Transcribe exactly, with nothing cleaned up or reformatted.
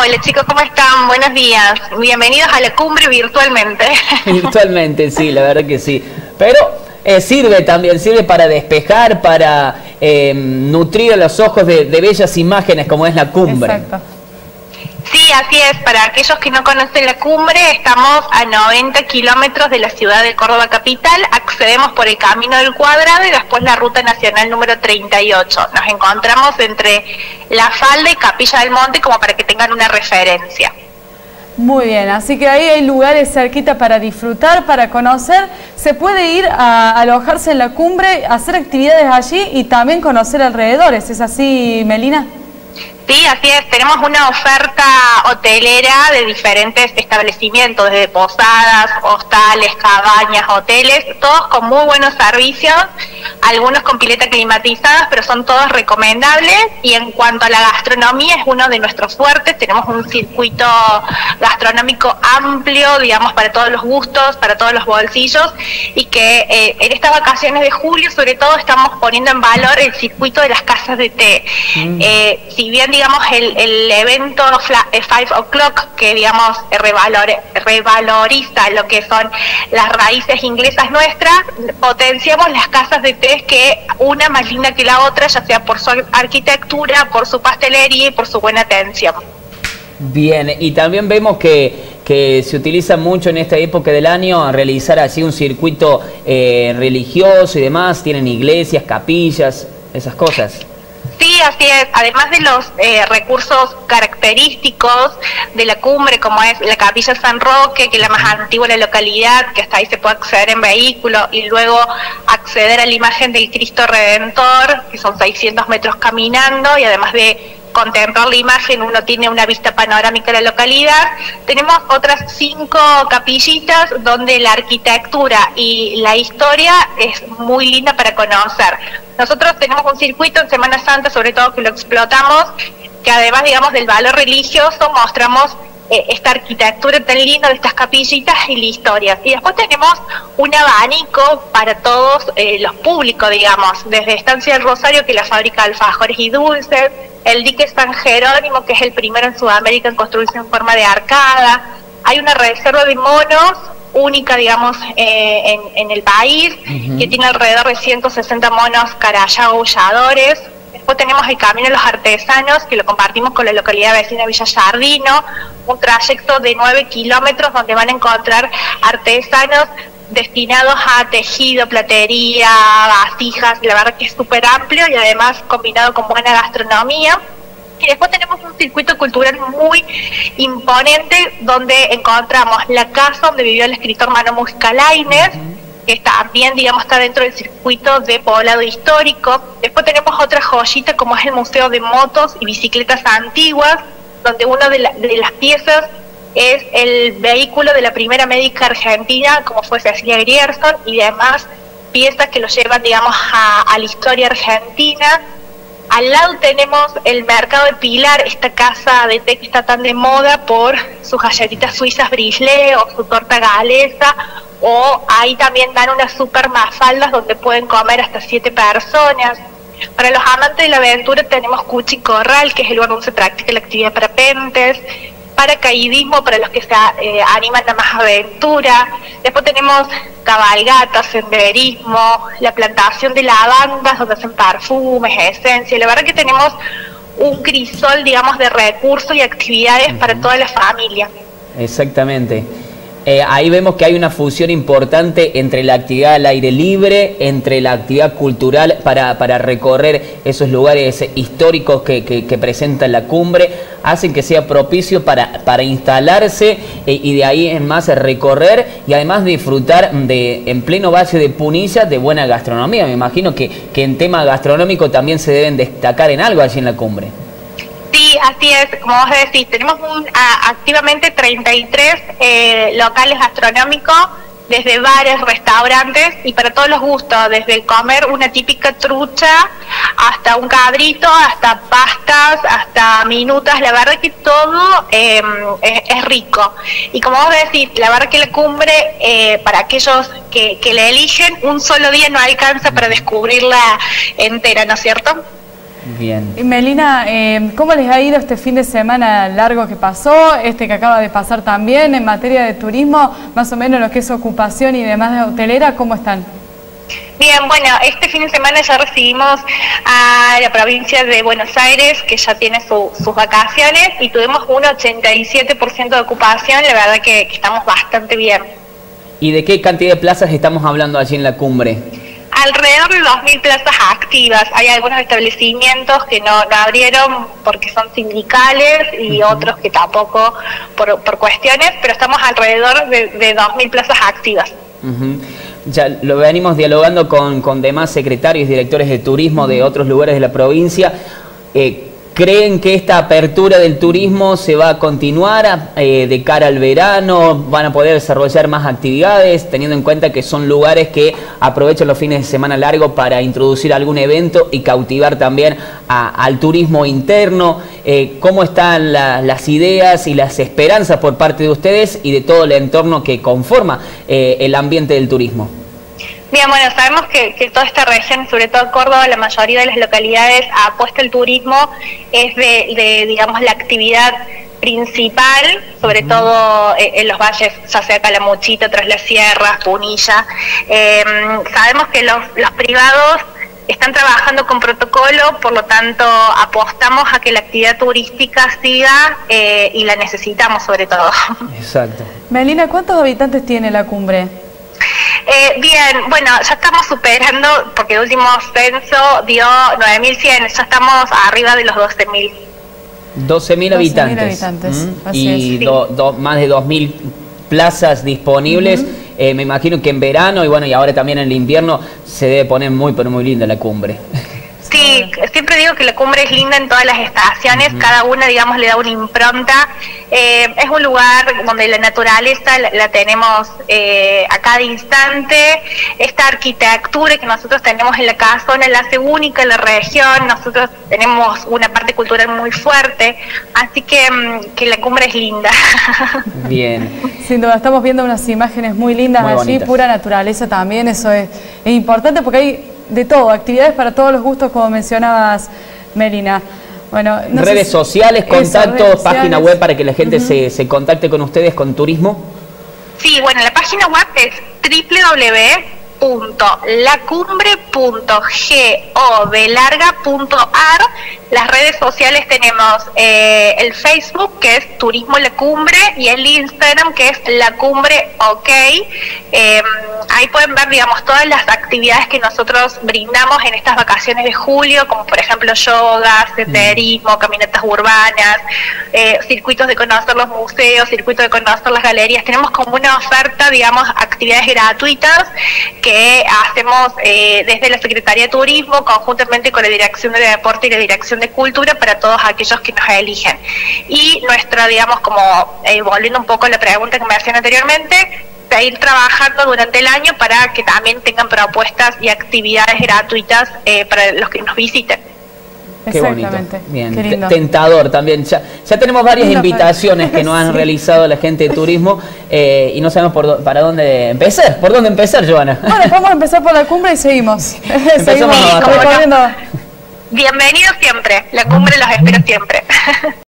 Hola chicos, ¿cómo están? Buenos días. Bienvenidos a la cumbre virtualmente. Virtualmente, sí, la verdad que sí. Pero eh, sirve también, sirve para despejar, para eh, nutrir a los ojos de, de bellas imágenes como es la cumbre. Exacto. Sí, así es. Para aquellos que no conocen la cumbre, estamos a noventa kilómetros de la ciudad de Córdoba capital. Accedemos por el Camino del Cuadrado y después la Ruta Nacional número treinta y ocho. Nos encontramos entre La Falda y Capilla del Monte, como para que tengan una referencia. Muy bien, así que ahí hay lugares cerquita para disfrutar, para conocer. Se puede ir a alojarse en la cumbre, hacer actividades allí y también conocer alrededores. ¿Es así, Melina? Sí, así es. Tenemos una oferta hotelera de diferentes establecimientos, desde posadas, hostales, cabañas, hoteles, todos con muy buenos servicios, algunos con pileta climatizadas, pero son todos recomendables. Y en cuanto a la gastronomía, es uno de nuestros fuertes. Tenemos un circuito gastronómico amplio, digamos, para todos los gustos, para todos los bolsillos, y que eh, en estas vacaciones de julio, sobre todo, estamos poniendo en valor el circuito de las casas de té. Mm. Eh, si bien, digamos, el, el evento Five O'Clock, que digamos revalor, revaloriza lo que son las raíces inglesas nuestras, potenciamos las casas de té, que una más linda que la otra, ya sea por su arquitectura, por su pastelería y por su buena atención. Bien, y también vemos que, que se utiliza mucho en esta época del año a realizar así un circuito eh, religioso y demás. Tienen iglesias, capillas, esas cosas. Sí, así es. Además de los eh, recursos característicos de la cumbre, como es la Capilla San Roque, que es la más antigua de la localidad, que hasta ahí se puede acceder en vehículo, y luego acceder a la imagen del Cristo Redentor, que son seiscientos metros caminando, y además de contemplar la imagen, uno tiene una vista panorámica de la localidad. Tenemos otras cinco capillitas donde la arquitectura y la historia es muy linda para conocer. Nosotros tenemos un circuito en Semana Santa, sobre todo, que lo explotamos, que además, digamos, del valor religioso, mostramos eh, esta arquitectura tan linda de estas capillitas y la historia. Y después tenemos un abanico para todos eh, los públicos, digamos, desde Estancia del Rosario, que es la fábrica de alfajores y dulces, el dique San Jerónimo, que es el primero en Sudamérica en construirse en forma de arcada. Hay una reserva de monos única, digamos, eh, en, en el país, uh-huh. que tiene alrededor de ciento sesenta monos carayá aulladores. Después tenemos el Camino de los Artesanos, que lo compartimos con la localidad vecina Villa Sardino, un trayecto de nueve kilómetros donde van a encontrar artesanos destinados a tejido, platería, vasijas. La verdad que es súper amplio y además combinado con buena gastronomía. Y después tenemos un circuito cultural muy imponente donde encontramos la casa donde vivió el escritor Mano Mujica Lainez, que también, digamos, está dentro del circuito de poblado histórico. Después tenemos otra joyita como es el Museo de Motos y Bicicletas Antiguas, donde una de, la, de las piezas es el vehículo de la primera médica argentina, como fue Cecilia Grierson, y demás piezas que lo llevan, digamos, a, a la historia argentina. Al lado tenemos el Mercado de Pilar, esta casa de té que está tan de moda por sus galletitas suizas bristlé o su torta galesa, o ahí también dan unas super mafaldas donde pueden comer hasta siete personas. Para los amantes de la aventura tenemos Cuchi Corral, que es el lugar donde se practica la actividad para parapentes, paracaidismo para los que se eh, animan a más aventura. Después tenemos cabalgatas, senderismo, la plantación de lavandas donde hacen perfumes, esencias. La verdad que tenemos un crisol, digamos, de recursos y actividades uh-huh. para toda la familia. Exactamente. Eh, ahí vemos que hay una fusión importante entre la actividad al aire libre, entre la actividad cultural para, para recorrer esos lugares históricos que, que, que presenta la cumbre, hacen que sea propicio para, para instalarse eh, y de ahí en más recorrer y además disfrutar de, en pleno Valle de Punilla, de buena gastronomía. Me imagino que, que en tema gastronómico también se deben destacar en algo allí en la cumbre. Sí, así es, como vos decís, tenemos un, a, activamente treinta y tres eh, locales gastronómicos, desde bares, restaurantes y para todos los gustos, desde comer una típica trucha hasta un cabrito, hasta pastas, hasta minutas. La verdad que todo eh, es, es rico. Y como vos decís, la verdad que la cumbre, eh, para aquellos que, que la eligen, un solo día no alcanza para descubrirla entera, ¿no es cierto? Bien. Y Melina, eh, ¿cómo les ha ido este fin de semana largo que pasó, este que acaba de pasar también en materia de turismo, más o menos lo que es ocupación y demás de hotelera, ¿cómo están? Bien, bueno, este fin de semana ya recibimos a la provincia de Buenos Aires, que ya tiene su, sus vacaciones, y tuvimos un ochenta y siete por ciento de ocupación, la verdad que, que estamos bastante bien. ¿Y de qué cantidad de plazas estamos hablando allí en la cumbre? Alrededor de dos mil plazas activas. Hay algunos establecimientos que no, no abrieron porque son sindicales y uh-huh. otros que tampoco por, por cuestiones, pero estamos alrededor de, de dos mil plazas activas. Uh-huh. Ya lo venimos dialogando con, con demás secretarios y directores de turismo de otros lugares de la provincia. Eh, ¿Creen que esta apertura del turismo se va a continuar eh, de cara al verano? ¿Van a poder desarrollar más actividades, teniendo en cuenta que son lugares que aprovechan los fines de semana largos para introducir algún evento y cautivar también a, al turismo interno? Eh, ¿Cómo están la, las ideas y las esperanzas por parte de ustedes y de todo el entorno que conforma eh, el ambiente del turismo? Bien, bueno, sabemos que, que toda esta región, sobre todo Córdoba, la mayoría de las localidades apuesta el turismo, es de, de, digamos, la actividad principal, sobre uh-huh. todo eh, en los valles, ya sea Calamuchita, Tras las Sierras, Punilla. Eh, sabemos que los, los privados están trabajando con protocolo, por lo tanto apostamos a que la actividad turística siga eh, y la necesitamos sobre todo. Exacto. Melina, ¿cuántos habitantes tiene la cumbre? Eh, bien, bueno, ya estamos superando, porque el último censo dio nueve mil cien, ya estamos arriba de los doce mil. doce mil habitantes. habitantes. ¿Mm? Y sí. do, do, más de dos mil plazas disponibles. Uh-huh. eh, me imagino que en verano y bueno, y ahora también en el invierno se debe poner muy, pero muy linda la cumbre. Sí, siempre digo que la cumbre es linda en todas las estaciones, uh-huh. cada una, digamos, le da una impronta. Eh, es un lugar donde la naturaleza la, la tenemos eh, a cada instante. Esta arquitectura que nosotros tenemos en la casona la hace única en la región. Nosotros tenemos una parte cultural muy fuerte, así que, que la cumbre es linda. Bien. Sin duda, estamos viendo unas imágenes muy lindas muy allí, bonitas. Pura naturaleza también, eso es, es importante porque hay de todo, actividades para todos los gustos, como mencionabas, Melina. Bueno, no redes sé, sociales, contactos, redes página sociales. web para que la gente uh-huh. se, se contacte con ustedes con turismo. Sí, bueno, la página web es doble u doble u doble u punto la cumbre punto gov de larga punto ar. Las redes sociales tenemos eh, el Facebook, que es Turismo La Cumbre, y el Instagram, que es La Cumbre OK. Eh, ahí pueden ver, digamos, todas las actividades que nosotros brindamos en estas vacaciones de julio, como por ejemplo yoga, senderismo, caminatas urbanas, eh, circuitos de conocer los museos, circuitos de conocer las galerías. Tenemos como una oferta, digamos, actividades gratuitas que hacemos eh, desde la Secretaría de Turismo, conjuntamente con la Dirección de Deporte y la Dirección de Cultura, para todos aquellos que nos eligen. Y nuestra, digamos, como eh, volviendo un poco a la pregunta que me hacían anteriormente, seguir trabajando durante el año para que también tengan propuestas y actividades gratuitas eh, para los que nos visiten. Qué bonito. Bien, tentador también. Ya, ya tenemos varias Lindo, invitaciones pero... que nos han sí. realizado la gente de turismo eh, y no sabemos por, para dónde empezar. ¿Por dónde empezar, Joana? Bueno, vamos a empezar por la cumbre y seguimos. seguimos recorriendo. Bienvenidos siempre. La cumbre los espero siempre.